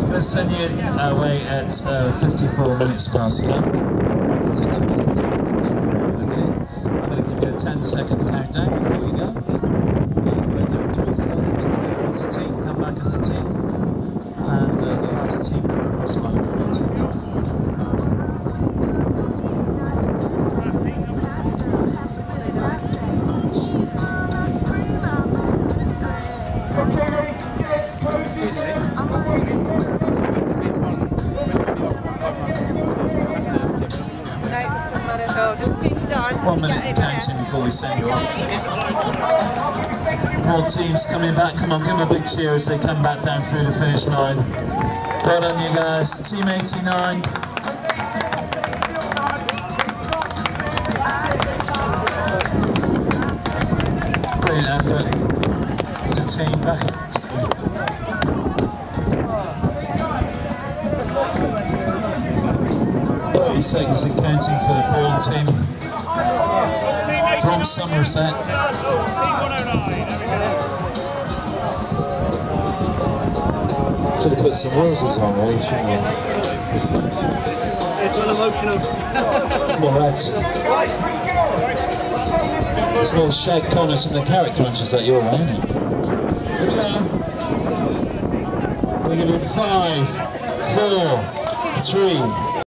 going to send you away at 54 minutes past 10. I'm going to give you a 10-second countdown before you go. Go in there, enjoy yourselves, think together as a team, come back as a team, and the last team member across the line will be team time. Just keep it on. 1 minute counting before we send you off. More teams coming back. Come on, give them a big cheer as they come back down through the finish line. Well done, you guys. Team 89. Brilliant effort. It's a team back. 30 seconds and counting for the ball team from Somerset. Should have put some roses on really, shouldn't we? It's all emotional. It's more ads. It's more shag corners from the carrot crunches that you're wearing. Here we go. We're going to do 5, 4, 3,